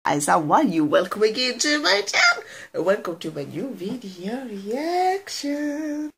guys, how are you? Welcome again to my channel and welcome to my new video reaction.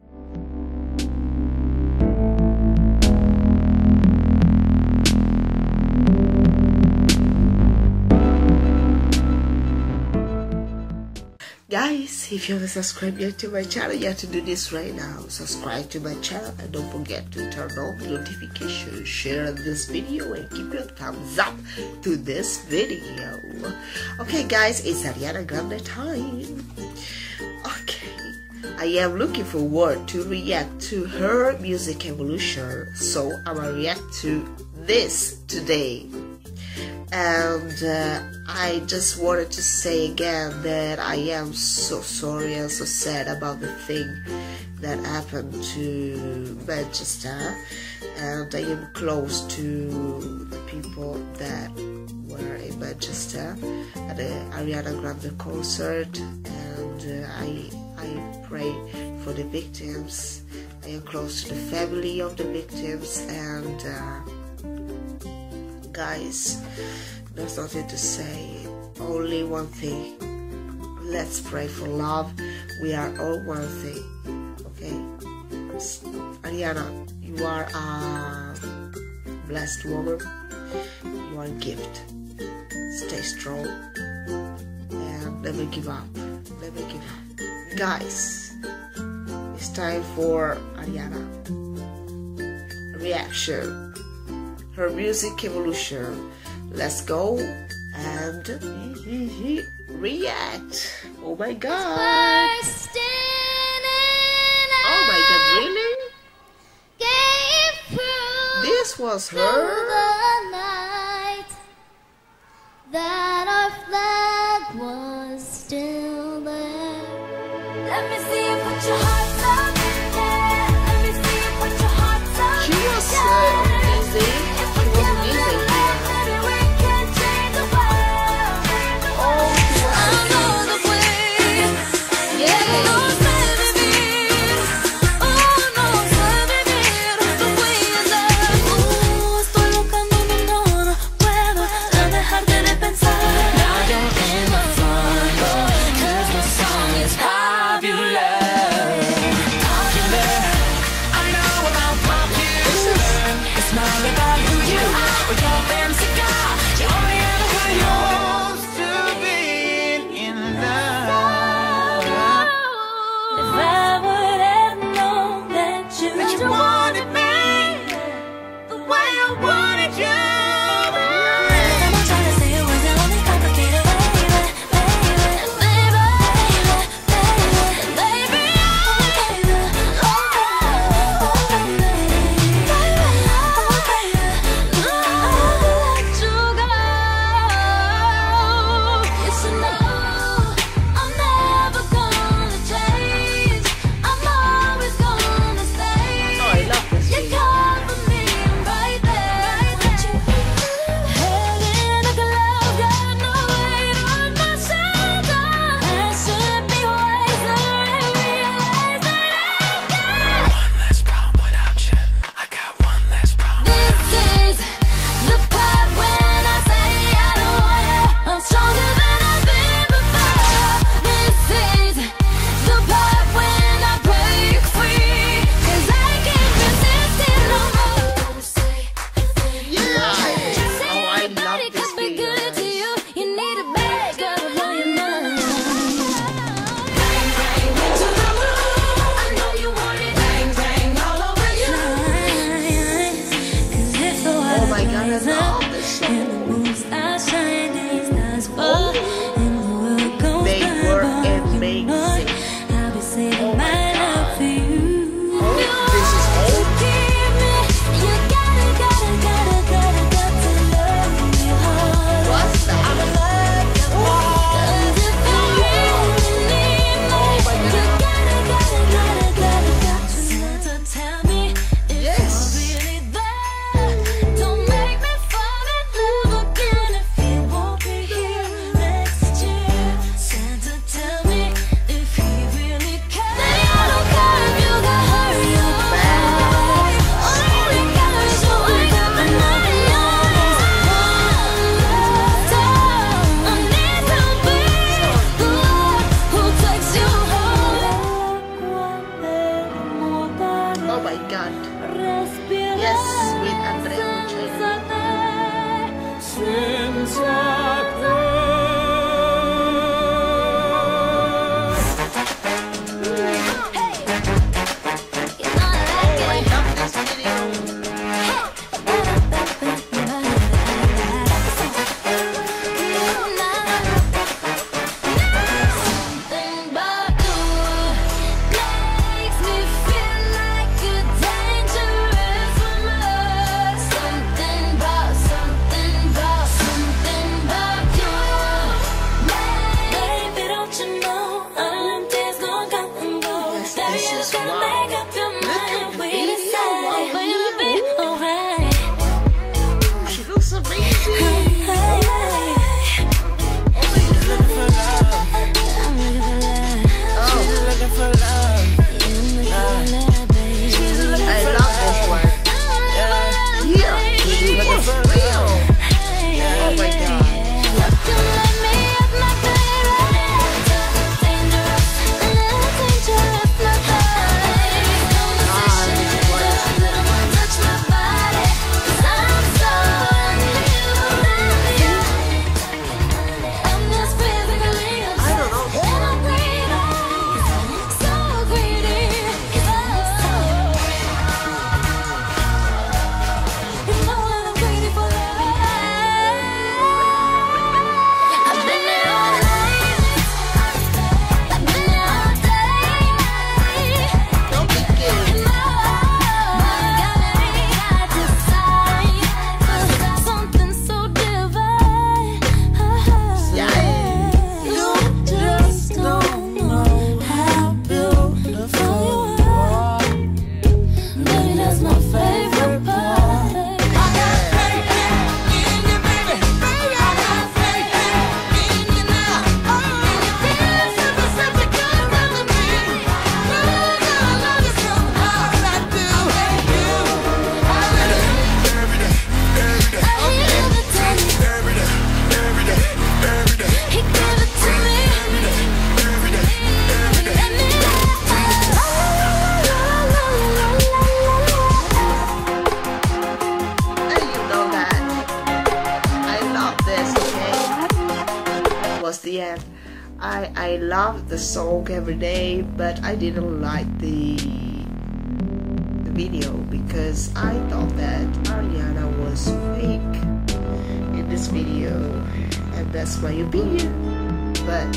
Guys, if you haven't subscribed yet to my channel, you have to do this right now. Subscribe to my channel and don't forget to turn on the notification, share this video and keep your thumbs up to this video. Okay guys, it's Ariana Grande time. Okay, I am looking forward to react to her music evolution, so I'm gonna react to this today. And I just wanted to say again that I am so sorry and so sad about the thing that happened to Manchester, and I am close to the people that were in Manchester at the Ariana Grande concert, and I pray for the victims. I am close to the family of the victims, and guys, there's nothing to say, only one thing: let's pray for love. We are all one thing, okay? Ariana, you are a blessed woman, you are a gift. Stay strong and never give up, never give up. Guys, it's time for Ariana reaction, her music evolution. Let's go and react. Oh my god. Oh my god, really? This was her? The night that our flag was still there. Let me see you put your hearts up. Yeah. Let me see you put your hearts up. She was amazing. She was amazing. Don't make me fall in love. was the end. I loved the song every day, but I didn't like the video because I thought that Ariana was fake in this video, and that's my opinion. But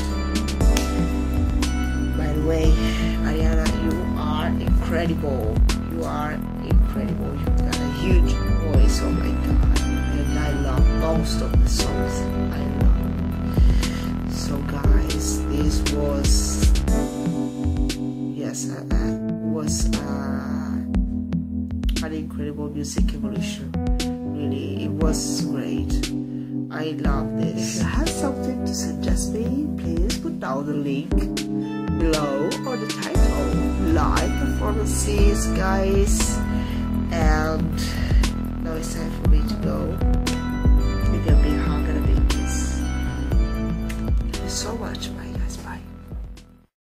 by the way, Ariana, you are incredible. You are incredible. You've got a huge voice. Oh my god. And I love most of the songs. I love. So guys, this was an incredible music evolution. Really, it was great. I love this. If you have something to suggest me, please put down the link below or the title. Live performances, guys. And now it's time for me to go. Give you a big hug and a big kiss. Thank you so much, my